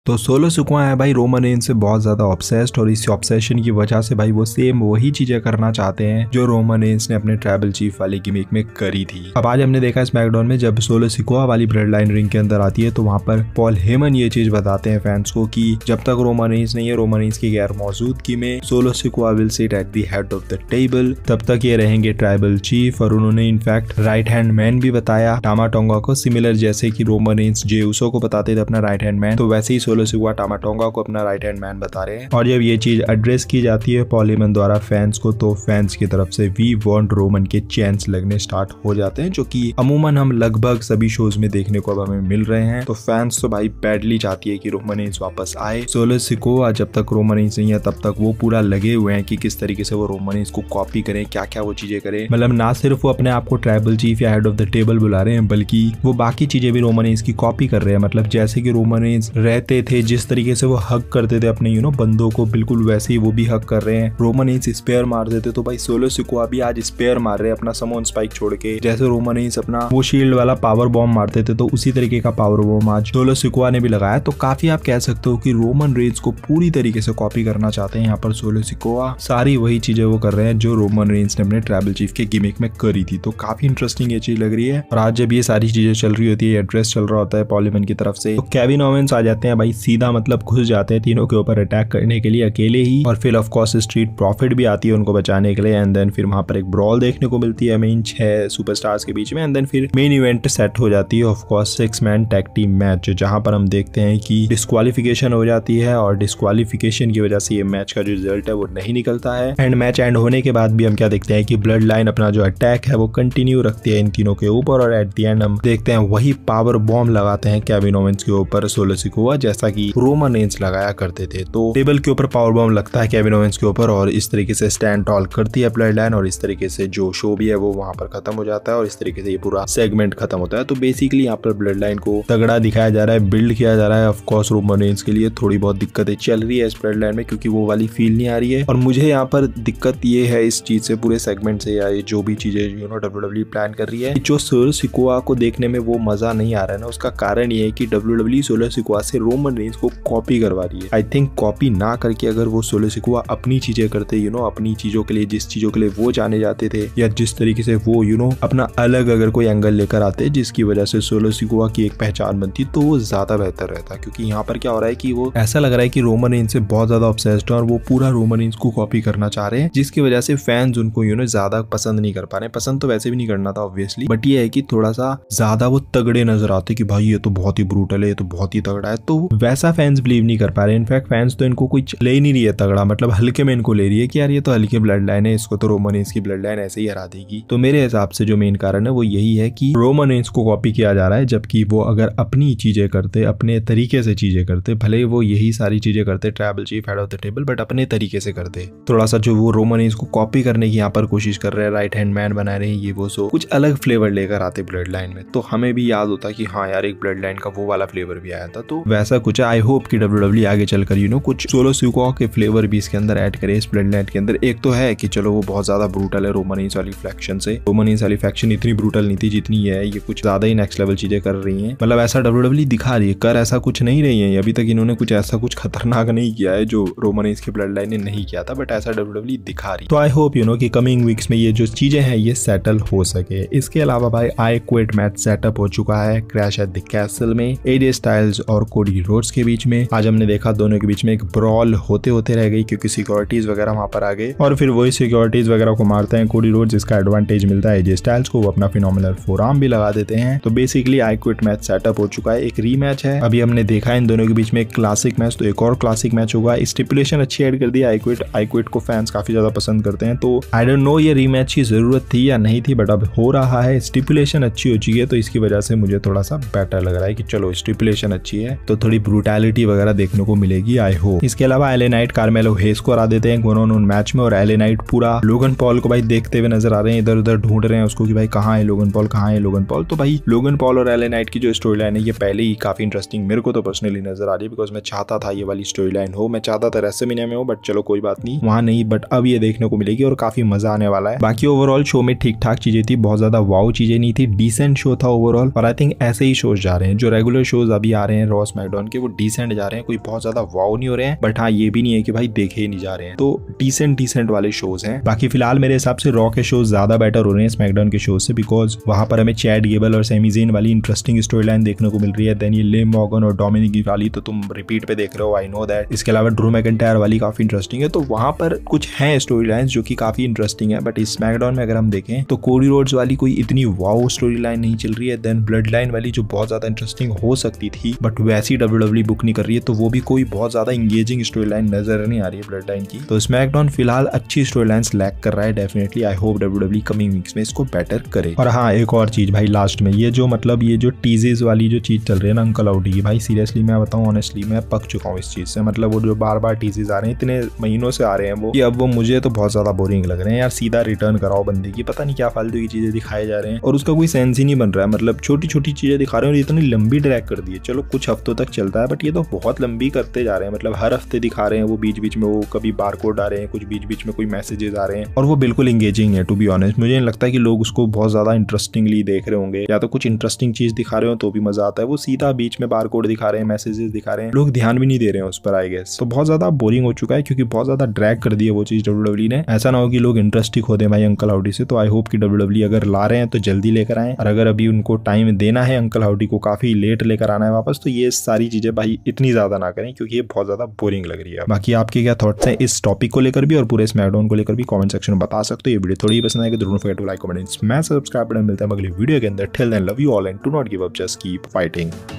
तो solo Sikoa है भाई रोमन रेंज से बहुत ज्यादा ऑब्सेस्ड, और इस ऑब्सेशन की वजह से भाई वो सेम वही चीजें करना चाहते हैं जो रोमन रेंज ने अपने ट्राइबल चीफ वाली गिमिक में करी थी। अब आज हमने देखा स्मैकडाउन में जब सोलो सिकोआ वाली ब्लड लाइन रिंग के अंदर आती है तो वहां पर पॉल हेमन ये चीज बताते हैं फैंस को कि जब तक रोमन रेंज नहीं है, रोमन रेंज की गैर मौजूदगी में Solo Sikoa will sit at the head of the table, तब तक ये रहेंगे ट्राइबल चीफ। और उन्होंने इनफैक्ट राइट हैंड मैन भी बताया टामा टोंगा को, सिमिलर जैसे कि रोमन रेंज जे उसो को बताते थे अपना राइट हैंड मैन, तो वैसे ही सोलो सिकोआ टामा टोंगा को अपना राइट हैंड मैन बता रहे हैं। और जब ये चीज एड्रेस की जाती है पॉल हेमन द्वारा फैंस को, तो फैंस की तरफ से वी वांट रोमन के चैंस लगने स्टार्ट हो जाते हैं, जो कि अमूमन हम लगभग सभी शोज में देखने को अब हमें मिल रहे हैं। तो फैंस तो भाई बैडली चाहती है कि रोमन रेंज वापस आए। सोलो सिकोआ जब तक रोमन रेंज नहीं है तब तक वो पूरा लगे हुए हैं कि किस तरीके से वो रोमन रेंज को कॉपी करें, क्या क्या वो चीजें करें। मतलब ना सिर्फ वो अपने आप को ट्राइबल चीफ या हेड ऑफ द टेबल बुला रहे हैं, बल्कि वो बाकी चीजें भी रोमन रेंज की कॉपी कर रहे हैं। मतलब जैसे कि रोमन रेंज रहते थे, जिस तरीके से वो हक करते थे अपने बंदों को, बिल्कुल वैसे ही वो भी हक कर रहे हैं। रोमन रेंज स्पेयर मार देते तो भाई सोलो सिकोआ भी आज स्पेयर मार रहे हैं अपना समोन स्पाइक छोड़ के। जैसे रोमन रेंज अपना वो शील्ड वाला पावर बॉम्ब मारते थे, तो उसी तरीके का पावर बॉम्ब आज सोलो सिकोआ ने भी लगाया। तो काफी आप कह सकते हो कि रोमन रेंज को पूरी तरीके से कॉपी करना चाहते हैं यहाँ पर सोलो सिकोआ। सारी वही चीजें वो कर रहे हैं जो रोमन रेंज ने अपने ट्राइबल चीफ के गिमिक में करी थी। तो काफी इंटरेस्टिंग ये चीज लग रही है। और आज जब ये सारी चीजें चल रही होती है, एड्रेस चल रहा होता है पॉल हेमन की तरफ से, तो केविन ओवेंस आ जाते हैं भाई, सीधा मतलब घुस जाते हैं तीनों के ऊपर अटैक करने के लिए अकेले ही। और फिर ऑफ कोर्स स्ट्रीट प्रॉफिट भी आती है उनको बचाने के लिए। एंड देन फिर वहां पर एक ब्रॉल देखने को मिलती है मेन 6 सुपरस्टार्स के बीच में। एंड देन फिर मेन इवेंट सेट हो जाती है, of course 6 man tag team match, जहां पर हम देखते हैं कि डिस्क्वालिफिकेशन हो जाती है। और डिस्क्वालिफिकेशन की वजह से ये मैच का जो रिजल्ट है वो नहीं निकलता है। एंड मैच एंड होने के बाद भी हम क्या देखते हैं कि ब्लड लाइन अपना जो अटैक है वो कंटिन्यू रखती है इन तीनों के ऊपर। और एट द एंड हम देखते हैं वही पावर बॉम्ब लगाते हैं केविन ओवेंस के ऊपर सोलो सिकोआ, जैसा कि रोमन रेंज लगाया करते थे। तो टेबल के ऊपर पावर बॉम्ब लगता है केविन ओवेंस के ऊपर, और इस तरीके से स्टैंड टॉल करती है ब्लड लाइन। और इस तरीके से जो शो भी है वो वहां पर खत्म हो जाता है, और इस तरीके से ये पूरा सेगमेंट खत्म होता है। तो बेसिकली यहाँ पर ब्लड लाइन को तगड़ा दिखाया जा रहा है, बिल्ड किया जा रहा है। ऑफ कोर्स रोमन रेंज के लिए थोड़ी बहुत दिक्कतें चल रही है इस ब्लड लाइन में, क्योंकि वो वाली फील नहीं आ रही है। और मुझे यहाँ पर दिक्कत ये है इस चीज से, पूरे सेगमेंट से, या ये जो भी चीजें WWE प्लान कर रही है, जो सोलो सिकोआ को देखने में वो मजा नहीं आ रहा है ना, उसका कारण ये है कि WWE सोलो सिकोआ से रोमन रेंज को कॉपी करवा रही है। आई थिंक कॉपी ना करके अगर वो सोलो सिकोआ अपनी चीजें करते, अपनी चीजों के लिए, जिस चीजों के लिए वो जाने जाते थे, या जिस तरीके से वो अपना अलग अगर कोई एंगल लेकर आते जिसकी वजह से सोलो सिकोआ की एक पहचान बनती, तो वो ज्यादा बेहतर रहता। क्योंकि यहाँ पर क्या हो रहा है कि वो ऐसा लग रहा है कि रोमन रेंज से बहुत ज्यादा ऑब्सेस्ड है और वो पूरा रोमन रेंज को कॉपी करना चाह रहे हैं, जिसकी वजह से फैंस उनको ज्यादा पसंद नहीं कर पा रहे। पसंद तो वैसे भी नहीं करना था ऑब्वियसली, बट ये है कि थोड़ा सा ज्यादा वो तगड़े नजर आते कि भाई ये तो बहुत ही ब्रूटल है, ये तो बहुत ही तगड़ा है। तो वैसा फैंस बिलीव नहीं कर पा रहे। इनफैक्ट फैंस तो इनको कुछ ले ही नहीं रही है तगड़ा, मतलब हल्के में इनको ले रही है कि यार ये तो हल्की ब्लड लाइन है, इसको तो रोमन रेंज की ब्लड लाइन ऐसे ही हरा देगी। तो मेरे हिसाब से जो मेन कारण है वो यही है कि रोमन रेंज को कॉपी किया जा रहा है, जबकि वो अगर अपनी चीजें करते, अपने तरीके से चीजें करते, भले वो यही सारी चीजें करते tribal chief head of the table, but अपने तरीके से करते। थोड़ा सा जो वो रोमन रेंज को कॉपी करने की यहाँ पर कोशिश कर रहे हैं, राइट हैंड मैन बना रहे हैं, ये वो सो कुछ अलग फ्लेवर लेकर आते ब्लड लाइन में, तो हमें भी याद होता कि हाँ यार एक ब्लड लाइन का वो वाला फ्लेवर भी आया था। तो वैसा कुछ आई होप कि WWE आगे चलकर कुछ सोलो सिकोआ के फ्लेवर भी इसके अंदर ऐड करे इस ब्लड लाइन के अंदर। एक तो है कि चलो वो बहुत ज्यादा ब्रूटल है रोमन रेंज वाली फैक्शन से, रोमन रेंज वाली फैक्शन इतनी ब्रूटल नहीं थी जितनी है, ये कुछ ज्यादा ही नेक्स्ट लेवल चीजें कर रही है। मतलब ऐसा WWE दिखा रही है, कर ऐसा कुछ नहीं रही है अभी तक, इन्होंने कुछ ऐसा कुछ खतरनाक नहीं किया है जो रोमन रेंज की ब्लड लाइन ने नहीं किया था, बट ऐसा WWE दिखा रही है। तो आई होप कि कमिंग वीक्स में ये जो चीजें हैं ये सेटल हो सके। इसके अलावा भाई आई क्विट मैच सेटअप हो चुका है क्रैश एट द कैसल में AJ स्टाइल्स और कोडी रोड्स के बीच में। आज हमने देखा दोनों के बीच में एक ब्रॉल होते होते रह गई, क्योंकि सिक्योरिटीज वगैरह वहां पर आ गए, और फिर वही सिक्योरिटीज वगैरह को मारते हैं कोडी रोड्स, जिसका एडवांटेज मिलता है AJ स्टाइल्स को, वो अपना फिनोमिनल फोरआर्म भी लगा देते हैं। तो basically I quit match setup हो चुका है। एक रीमैच है, अभी हमने देखा इन दोनों के बीच में एक क्लासिक मैच, तो एक और क्लासिक मैच होगा। स्टिपुलेशन अच्छी ऐड कर दी आई क्विट को फैंस काफी ज्यादा पसंद करते हैं। तो आई डोंट नो ये रीमैच की जरूरत थी या नहीं थी, बट अब हो रहा है। स्टिपुलेशन अच्छी हो चुकी है, तो इसकी वजह से मुझे थोड़ा सा बेटर लग रहा है कि चलो स्टिपुलेशन अच्छी है तो थोड़ी ब्रूटैलिटी वगैरह देखने को मिलेगी आई होप। इसके अलावा LA नाइट कार्मेलो हेस को हरा देते हैं 1-on-1 मैच में, और LA नाइट पूरा लोगन पॉल को भाई देखते हुए नजर आ रहे हैं, इधर उधर ढूंढ रहे हैं उसको कि भाई कहाँ है लोगन पॉल, कहाँ है लोगन पॉल। तो भाई लोगन पॉल और LA नाइट की जो स्टोरी लाइन है ये पहले ही काफी इंटरेस्टिंग मेरे को तो पर्सनली नजर आ रही है, बिकॉज मैं चाहता था ये वाली स्टोरी लाइन हो, मैं चाहता था रेसलमेनिया में हो, बट चलो कोई बात नहीं वहां नहीं, बट अब ये देखने को मिलेगी और काफी मजा आने वाला है। बाकी ओवरऑल शो में ठीक ठाक चीजें थी, बहुत ज्यादा वाओ चीजें नहीं थी, डिसेंट शो था ओवरऑल। और आई थिंक ऐसे ही शोज जा रहे हैं जो रेगुलर शोज अभी आ रहे हैं रॉ स्मैकडाउन के, के वो डिसेंट जा रहे हैं, कोई बहुत ज्यादा वाव नहीं हो रहे हैं, बट हाँ ये भी नहीं है कि भाई देखे ही नहीं जा रहे हैं। तो डिसेंट वाले शोज हैं। बाकी फिलहाल मेरे हिसाब से रॉ के शोज ज्यादा बेटर हो रहे हैं स्मैकडाउन के शोज से, बिकॉज वहां पर हमें चैड गेबल और सैमी ज़ेन वाली इंटरेस्टिंग स्टोरी लाइन देखने को मिल रही है। देन ये लिम मॉर्गन और डोमिनिक वाली तो तुम रिपीट पे देख रहे हो, आई नो दैट। इसके अलावा ड्रू मैकिंटायर वाली काफी इंटरेस्टिंग है। तो वहां पर कुछ है स्टोरी लाइन जो कि काफी इंटरेस्टिंग है। बट स्मैकडाउन में अगर हम देखें तो कोडी रोड्स वाली कोई इतनी वाओ स्टोरी लाइन नहीं चल रही है। देन ब्लड लाइन वाली जो बहुत ज्यादा इंटरेस्टिंग हो सकती थी बट वैसी WWE बुक नहीं कर रही है, तो वो भी कोई बहुत ज्यादा इंगेजिंग स्टोरी लाइन नजर नहीं आ रही है ब्लड लाइन की। तो स्मैकडाउन फिलहाल अच्छी स्टोरी लाइन लैक कर रहा है definitely. I hope WWE coming weeks में इसको बेटर करे। और हाँ एक और चीज भाई लास्ट में, ये जो मतलब ये जो टीजेस वाली जो चीज चल रही है ना अंकल आउटी की, भाई सीरियसली मैं बताऊं ऑनेस्टली मैं पक चुका हूँ इस चीज से। मतलब वो जो बार बार टीजेस आ रहे हैं, इतने महीनों से आ रहे हैं वो, कि अब वो मुझे तो बहुत ज्यादा बोरिंग लग रहे हैं यार। सीधा रिटर्न कराओ बंदे की, पता नहीं क्या फालतू की चीजें दिखाए जा रहे हैं और उसका कोई सेंस ही नहीं बन रहा है। मतलब छोटी छोटी चीजें दिखा रहे हैं और इतनी लंबी ड्रैग कर दी है। चलो कुछ हफ्तों तक चलता है बट ये तो बहुत लंबी करते जा रहे हैं। मतलब हर हफ्ते दिखा रहे हैं वो, बीच बीच में वो कभी बारकोड आ रहे हैं, कुछ बीच बीच में कोई मैसेजेस आ रहे हैं और वो बिल्कुल इंगेजिंग है। टू बी ऑनेस्ट मुझे नहीं लगता कि लोग उसको बहुत ज्यादा इंटरेस्टिंगली देख रहे होंगे, या तो कुछ इंटरेस्टिंग चीज दिखा रहे हो तो भी मजा आता है। वो सीधा बीच में बारकोड दिखा रहे हैं, मैसेजेस दिखा रहे हैं, लोग ध्यान भी नहीं दे रहे हैं उस पर आई गेस। तो बहुत ज्यादा बोरिंग हो चुका है क्योंकि बहुत ज्यादा ड्रैग कर दी है वो चीज WWE ने। ऐसा ना हो कि लोग इंटरेस्ट ही खो दे भाई अंकल हाउडी से। तो आई होप कि WWE अगर ला रहे हैं तो जल्दी लेकर आए, और अगर अभी उनको टाइम देना है अंकल हाउडी को काफी लेट लेकर आना है वापस, तो ये सारी चीजें भाई इतनी ज्यादा ना करें क्योंकि ये बहुत ज्यादा बोरिंग लग रही है। बाकी आपके क्या थॉट्स हैं इस टॉपिक को लेकर भी और पूरे स्मैकडाउन को लेकर भी कमेंट सेक्शन में बता सकते हो। ये वीडियो थोड़ी पसंद आएगी जरूर forget to like, comment, smash subscribe button. मिलता है अगली वीडियो के अंदर। Till then love you all and do not give up, just keep fighting.